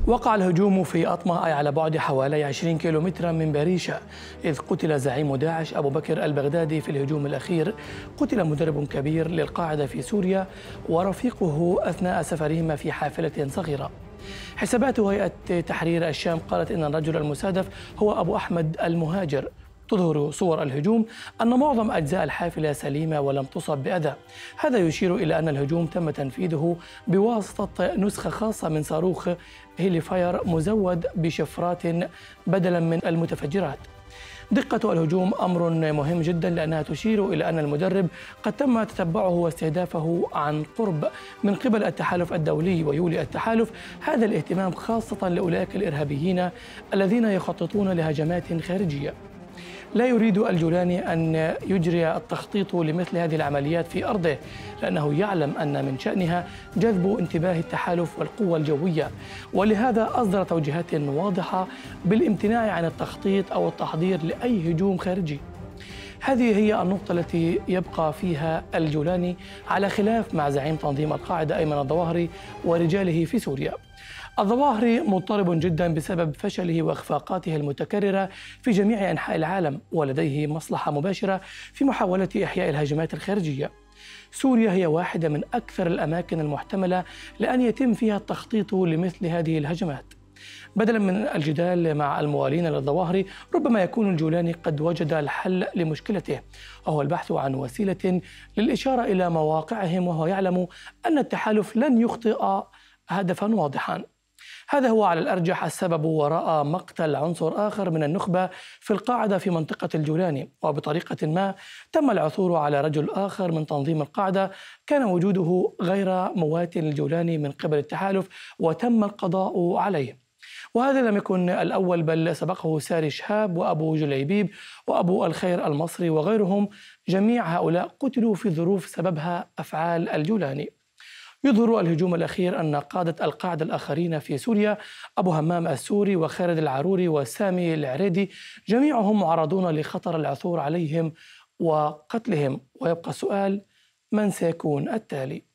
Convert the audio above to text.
وقع الهجوم في أطمة أي على بعد حوالي 20 كيلومترا من بريشة، إذ قتل زعيم داعش أبو بكر البغدادي في الهجوم الأخير. قتل مدرب كبير للقاعدة في سوريا ورفيقه أثناء سفرهما في حافلة صغيرة. حسابات هيئة تحرير الشام قالت إن الرجل المستهدف هو أبو أحمد المهاجر. تظهر صور الهجوم أن معظم أجزاء الحافلة سليمة ولم تصب بأذى. هذا يشير إلى أن الهجوم تم تنفيذه بواسطة نسخة خاصة من صاروخ هيليفاير مزود بشفرات بدلا من المتفجرات. دقة الهجوم أمر مهم جدا لأنها تشير إلى أن المدرب قد تم تتبعه واستهدافه عن قرب من قبل التحالف الدولي، ويولي التحالف هذا الاهتمام خاصة لأولئك الإرهابيين الذين يخططون لهجمات خارجية. لا يريد الجولاني أن يجري التخطيط لمثل هذه العمليات في أرضه، لأنه يعلم أن من شأنها جذب انتباه التحالف والقوى الجوية، ولهذا أصدر توجيهات واضحة بالامتناع عن التخطيط أو التحضير لأي هجوم خارجي. هذه هي النقطة التي يبقى فيها الجولاني على خلاف مع زعيم تنظيم القاعدة أيمن الظواهري ورجاله في سوريا. الظواهري مضطرب جدا بسبب فشله واخفاقاته المتكررة في جميع أنحاء العالم، ولديه مصلحة مباشرة في محاولة إحياء الهجمات الخارجية. سوريا هي واحدة من أكثر الأماكن المحتملة لأن يتم فيها التخطيط لمثل هذه الهجمات. بدلا من الجدال مع الموالين للظواهري، ربما يكون الجولاني قد وجد الحل لمشكلته، وهو البحث عن وسيلة للإشارة إلى مواقعهم، وهو يعلم أن التحالف لن يخطئ هدفا واضحا. هذا هو على الأرجح السبب وراء مقتل عنصر آخر من النخبة في القاعدة في منطقة الجولاني، وبطريقة ما تم العثور على رجل آخر من تنظيم القاعدة كان وجوده غير موات للجولاني من قبل التحالف وتم القضاء عليه. وهذا لم يكن الأول، بل سبقه ساري شهاب وأبو جليبيب وأبو الخير المصري وغيرهم. جميع هؤلاء قتلوا في ظروف سببها أفعال الجولاني. يظهر الهجوم الأخير أن قادة القاعدة الآخرين في سوريا أبو همام السوري وخالد العروري وسامي العريدي جميعهم معرضون لخطر العثور عليهم وقتلهم، ويبقى السؤال: من سيكون التالي؟